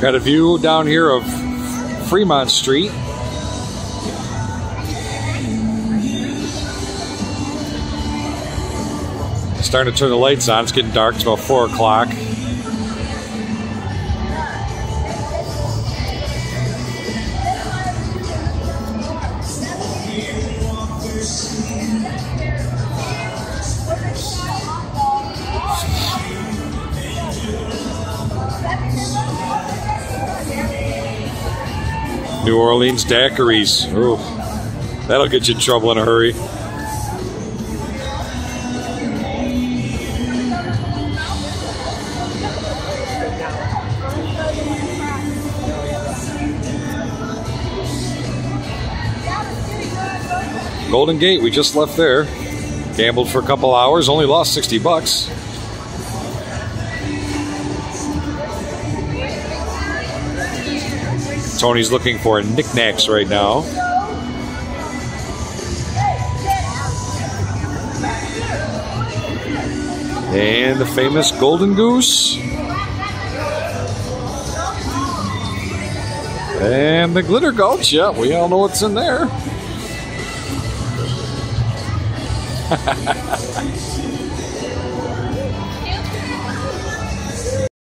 Got a view down here of Freemont Street. Starting to turn the lights on. It's getting dark. It's about 4 o'clock. New Orleans daiquiris. Ooh, that'll get you in trouble in a hurry. Golden Gate, we just left there. Gambled for a couple hours, only lost 60 bucks. Tony's looking for knickknacks right now. And the famous Golden Goose. And the Glitter Gulch, yeah, we all know what's in there.